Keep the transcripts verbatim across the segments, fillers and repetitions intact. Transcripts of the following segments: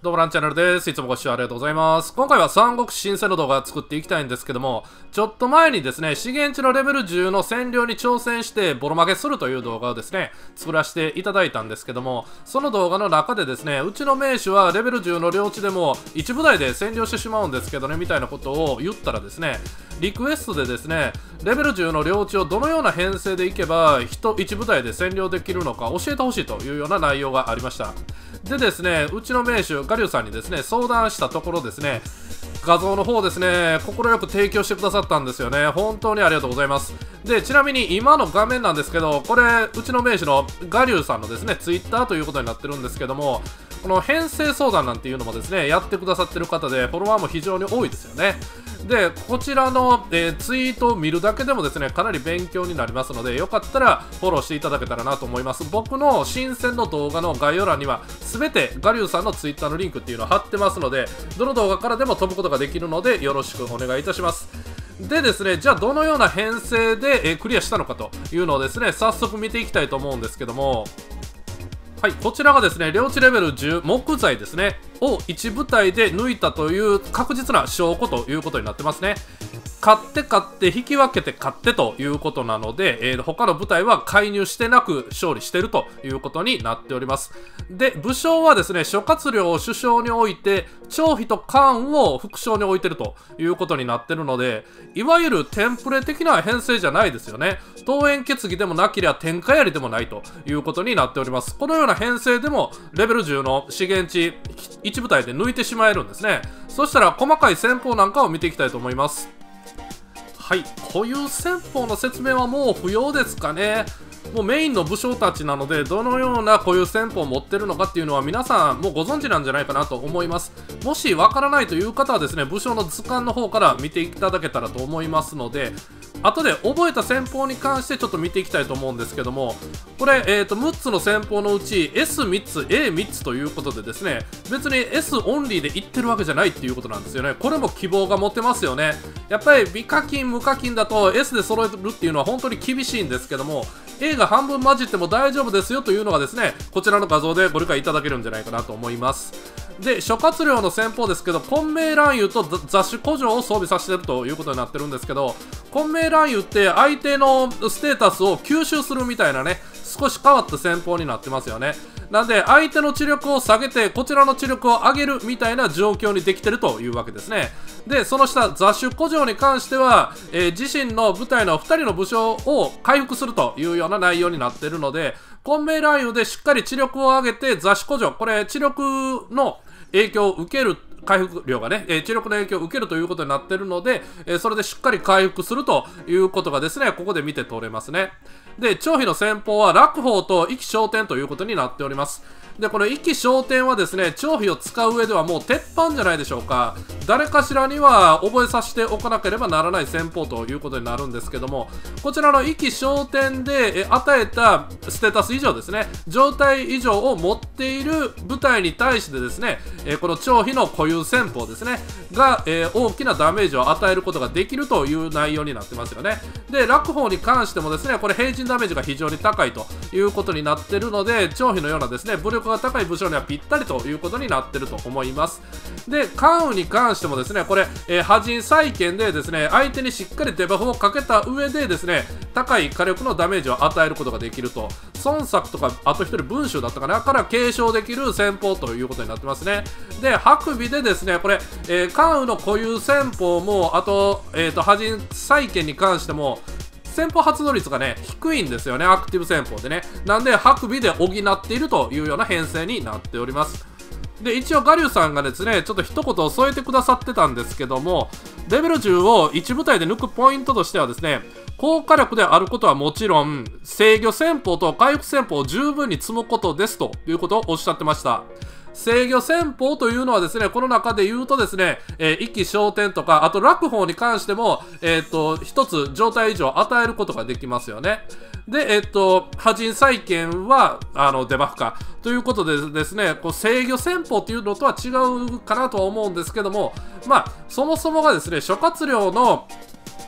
どうもランチャンネルです。いつもご視聴ありがとうございます。今回は三国志新戦の動画作っていきたいんですけども、ちょっと前にですね、資源地のレベルじゅうの占領に挑戦してボロ負けするという動画をですね、作らせていただいたんですけども、その動画の中でですね、うちの名手はレベルじゅうの領地でも一部隊で占領してしまうんですけどね、みたいなことを言ったらですね、リクエストでですね、レベルじゅうの領地をどのような編成でいけば一部隊で占領できるのか教えてほしいというような内容がありました。でですね、うちの名手ガリュウさんにですね相談したところですね、画像の方ですね快く提供してくださったんですよね。本当にありがとうございます。でちなみに今の画面なんですけど、これうちの名手のガリュウさんのですねツイッターということになってるんですけども、この編成相談なんていうのもですねやってくださってる方でフォロワーも非常に多いですよね。でこちらの、えー、ツイートを見るだけでもですねかなり勉強になりますので、よかったらフォローしていただけたらなと思います。僕の新鮮の動画の概要欄には全てガリュウさんのツイッターのリンクっていうのを貼ってますので、どの動画からでも飛ぶことができるのでよろしくお願いいたします。でですね、じゃあどのような編成で、えー、クリアしたのかというのをですね早速見ていきたいと思うんですけども、はい、こちらがですね、領地レベルじゅう、木材ですね、をいち部隊で抜いたという確実な証拠ということになってますね。勝って勝って引き分けて勝ってということなので、えー、他の部隊は介入してなく勝利しているということになっております。で、武将はですね、諸葛亮を首相に置いて、張飛と関羽を副将に置いているということになっているので、いわゆるテンプレ的な編成じゃないですよね。桃園決議でもなければ天下槍でもないということになっております。このような編成でもレベルじゅうの資源地いち部隊で抜いてしまえるんですね。そしたら細かい戦法なんかを見ていきたいと思います。はい、固有戦法の説明はもう不要ですかね。もうメインの武将たちなので、どのような固有戦法を持ってるのかっていうのは皆さんもうご存知なんじゃないかなと思います。もしわからないという方はですね、武将の図鑑の方から見ていただけたらと思いますので、後で覚えた戦法に関してちょっと見ていきたいと思うんですけども、これ、えーと、むっつの戦法のうち エスみっつ、エーみっつということでですね、別に エス オンリーでいってるわけじゃないっていうことなんですよね。これも希望が持てますよね。やっぱり美課金、無課金だと エス で揃えるっていうのは本当に厳しいんですけども、A が半分混じっても大丈夫ですよというのがですね、こちらの画像でご理解いただけるんじゃないかなと思います。で、諸葛亮の戦法ですけど、混迷乱遊と雑種古城を装備させてるということになってるんですけど、混迷乱遊って相手のステータスを吸収するみたいなね、少し変わった戦法になってますよね。なんで相手の知力を下げてこちらの知力を上げるみたいな状況にできてるというわけですね。でその下雑種古城に関しては、えー、自身の部隊のふたりの武将を回復するというような内容になっているので、混迷乱遊でしっかり知力を上げて雑種古城、これ知力の影響を受ける回復量がね、えー、知力の影響を受けるということになっているので、えー、それでしっかり回復するということがですね、ここで見て取れますね。で、張飛の戦法は楽法と意気昇天ということになっております。で、この意気昇天はですね、張飛を使う上ではもう鉄板じゃないでしょうか。誰かしらには覚えさせておかなければならない戦法ということになるんですけども、こちらの意気昇天でえ与えたステータス以上ですね、状態以上を持っている部隊に対してですね、えこの張飛の固有戦法ですね、が、えー、大きなダメージを与えることができるという内容になってますよね。で、楽法に関してもですね、これ平均ダメージが非常に高いということになっているので、張飛のようなですね、武力が高い武将にはぴったりということになっていると思います。で、関羽に関してもですね、これ、えー、破人再建でですね、相手にしっかりデバフをかけた上でですね、高い火力のダメージを与えることができると。孫作とか、あとひとり文集だったかな、から継承できる戦法ということになってますね。で、白尾でですね、これ、えー、関羽の固有戦法も、あと、えっと、破人再建に関しても、戦法発動率がね、低いんですよね、アクティブ戦法でね。なんで、白尾で補っているというような編成になっております。で、一応ガリュウさんがですね、ちょっと一言添えてくださってたんですけども、レベルじゅうをいち部隊で抜くポイントとしてはですね、高火力であることはもちろん、制御戦法と回復戦法を十分に積むことですということをおっしゃってました。制御戦法というのはですね、この中で言うとですね、えー、意気昇天とか、あと楽法に関しても、えっと、一つ状態以上与えることができますよね。で、えっと、破人再建は、あの、デバフか。ということでですね、こう制御戦法っていうのとは違うかなとは思うんですけども、まあ、そもそもがですね、諸葛亮の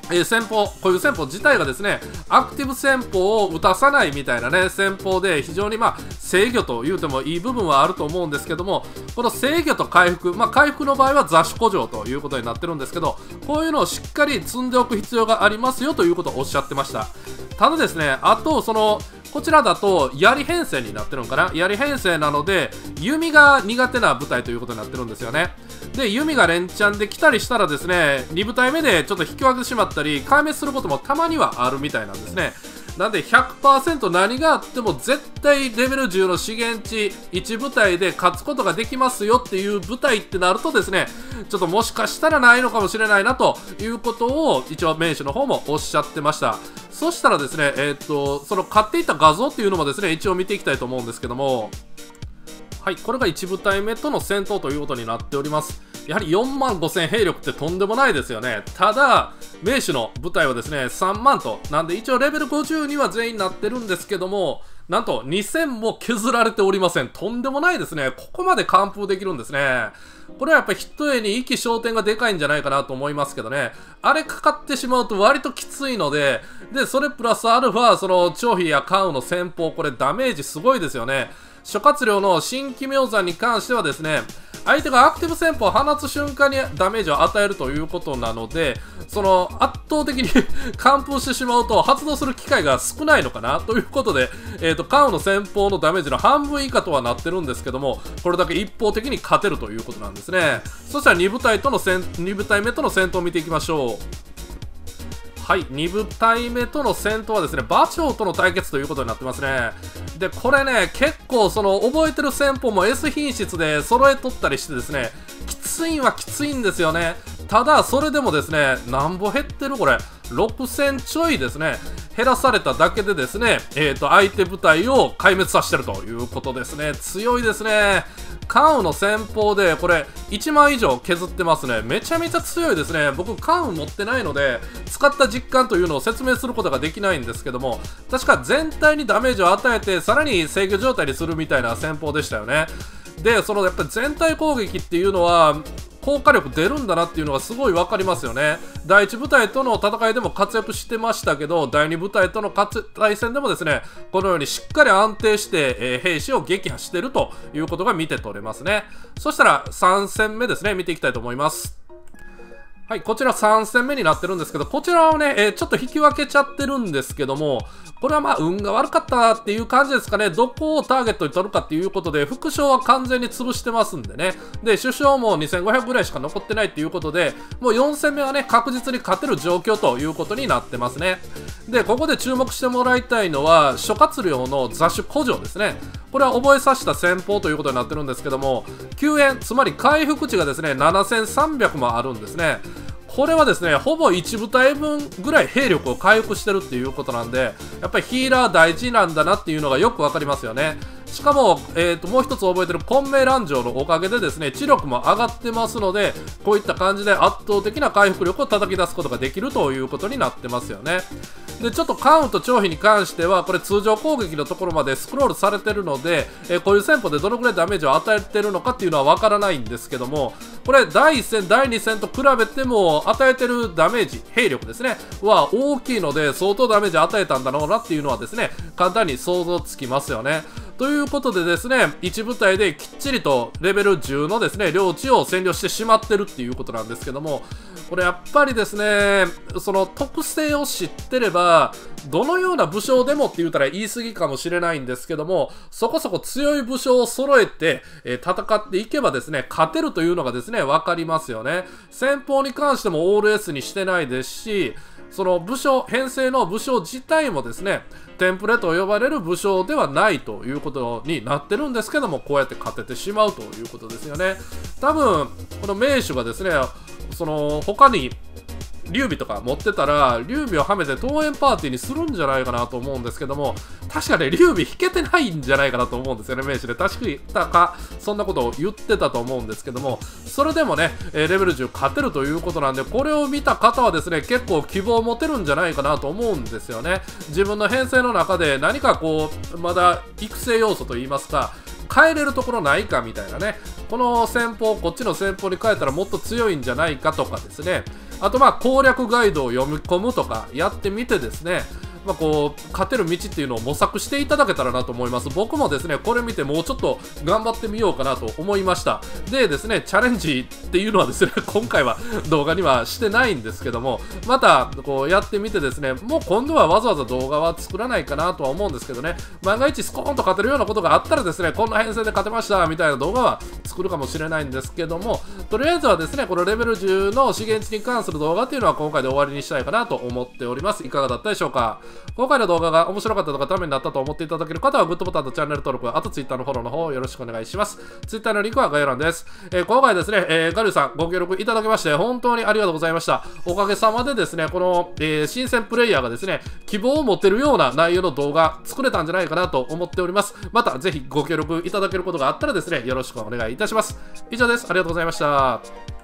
えー、戦法、こういう戦法自体がですね、アクティブ戦法を打たさないみたいなね、戦法で非常にまあ制御と言うてもいい部分はあると思うんですけども、この制御と回復、まあ回復の場合は雑種古城ということになってるんですけど、こういうのをしっかり積んでおく必要がありますよということをおっしゃってました。ただですね、あとその、こちらだと槍編成になってるのかな、槍編成なので弓が苦手な部隊ということになってるんですよね。で弓が連チャンで来たりしたらですね、に部隊目でちょっと引き分けてしまったり壊滅することもたまにはあるみたいなんですね。なんで ひゃくパーセント 何があっても絶対レベルじゅうの資源地いち部隊で勝つことができますよっていう部隊ってなるとですね、ちょっともしかしたらないのかもしれないなということを一応名手の方もおっしゃってました。そしたらですね、えー、っとその買っていた画像っていうのもですね、一応見ていきたいと思うんですけども、はい、これがいち部隊目との戦闘ということになっております。やはりよんまんごせん兵力ってとんでもないですよね。ただ、名手の部隊はですね、さんまんと、なんで一応レベルごじゅうには全員なってるんですけども、なんとにせんも削られておりません。とんでもないですね。ここまで完封できるんですね。これはやっぱり一重に意気焦点がでかいんじゃないかなと思いますけどね。あれかかってしまうと割ときついので、で、それプラスアルファ、その、張飛や関羽の戦法、これダメージすごいですよね。諸葛亮の新奇妙山に関してはですね、相手がアクティブ戦法を放つ瞬間にダメージを与えるということなので、その圧倒的に完封してしまうと発動する機会が少ないのかなということで、えーと、関羽の戦法のダメージの半分以下とはなってるんですけども、これだけ一方的に勝てるということなんですね。そしたらに部隊との戦、に部隊目との戦闘を見ていきましょう。はい、に部隊目との戦闘はですね、馬長との対決ということになってますね。で、これね、結構その覚えてる戦法も S 品質で揃えとったりしてですね、きついんはきついんですよね。ただ、それでもですね、なんぼ減ってるこれ、ろくせんちょいですね、減らされただけでですね、えーと、相手部隊を壊滅させてるということですね。強いですね。関羽の戦法でこれいちまん以上削ってますね。めちゃめちゃ強いですね。僕関羽持ってないので使った実感というのを説明することができないんですけども、確か全体にダメージを与えてさらに制御状態にするみたいな戦法でしたよね。で、そのやっぱり全体攻撃っていうのは効果力出るんだなっていうのがすごい分かりますよね。だいいち部隊との戦いでも活躍してましたけど、だいに部隊との対戦でもですね、このようにしっかり安定して、えー、兵士を撃破しているということが見て取れますね。そしたらさん戦目ですね、見ていきたいと思います。はい、こちらさん戦目になってるんですけど、こちらをね、えー、ちょっと引き分けちゃってるんですけども、これはまあ運が悪かったっていう感じですかね。どこをターゲットに取るかっていうことで、副将は完全に潰してますんでね。で、首相もにせんごひゃくぐらいしか残ってないっていうことで、もうよん戦目はね、確実に勝てる状況ということになってますね。で、ここで注目してもらいたいのは、諸葛亮の雑種古城ですね。これは覚えさせた戦法ということになってるんですけども、救援、つまり回復値がですね、ななせんさんびゃくもあるんですね。これはですね、ほぼいち部隊分ぐらい兵力を回復してるっていうことなんで、やっぱりヒーラー大事なんだなっていうのがよくわかりますよね。しかも、えーと、もう一つ覚えてる混迷乱城のおかげでですね、知力も上がってますので、こういった感じで圧倒的な回復力を叩き出すことができるということになってますよね。で、ちょっと関羽と張飛に関しては、これ通常攻撃のところまでスクロールされてるので、えー、こういう戦法でどのくらいダメージを与えてるのかっていうのはわからないんですけども、これだいいち戦、だいに戦と比べても与えてるダメージ、兵力ですね、は大きいので、相当ダメージ与えたんだろうなっていうのはですね、簡単に想像つきますよね。ということでですね、いち部隊できっちりとレベルじゅうのですね、領地を占領してしまってるっていうことなんですけども、これやっぱりですね、その特性を知ってれば、どのような武将でもって言ったら言い過ぎかもしれないんですけども、そこそこ強い武将を揃えて、えー、戦っていけばですね、勝てるというのがですね、わかりますよね。戦法に関してもオール S にしてないですし、その武将、編成の武将自体もですね、テンプレと呼ばれる武将ではないということになってるんですけども、こうやって勝ててしまうということですよね。多分、この名手がですね、その他に劉備とか持ってたら、劉備をはめて登園パーティーにするんじゃないかなと思うんですけども、確かね、劉備引けてないんじゃないかなと思うんですよね、名手で。確かか、そんなことを言ってたと思うんですけども、それでもね、レベルじゅう勝てるということなんで、これを見た方はですね、結構希望を持てるんじゃないかなと思うんですよね。自分の編成の中で何かこう、まだ育成要素といいますか、変えれるところないかみたいなね、 この戦法こっちの戦法に変えたらもっと強いんじゃないかとかですね、あとまあ攻略ガイドを読み込むとかやってみてですね、まあこう勝てる道っていうのを模索していただけたらなと思います。僕もですねこれ見てもうちょっと頑張ってみようかなと思いました。でですねチャレンジっていうのはですね今回は動画にはしてないんですけども、またこうやってみてですね、もう今度はわざわざ動画は作らないかなとは思うんですけどね、万が一スコーンと勝てるようなことがあったらですね、こんな編成で勝てましたみたいな動画は作るかもしれないんですけども、とりあえずはですねこのレベルじゅうの資源地に関する動画っていうのは今回で終わりにしたいかなと思っております。いかがだったでしょうか。今回の動画が面白かったとかためになったと思っていただける方はグッドボタンとチャンネル登録、あと Twitter のフォローの方よろしくお願いします。Twitter のリンクは概要欄です。えー、今回ですね、えー、ガリュウさんご協力いただきまして本当にありがとうございました。おかげさまでですねこの、えー、新鮮プレイヤーがですね希望を持てるような内容の動画作れたんじゃないかなと思っております。またぜひご協力いただけることがあったらですねよろしくお願いいたします。以上です。ありがとうございました。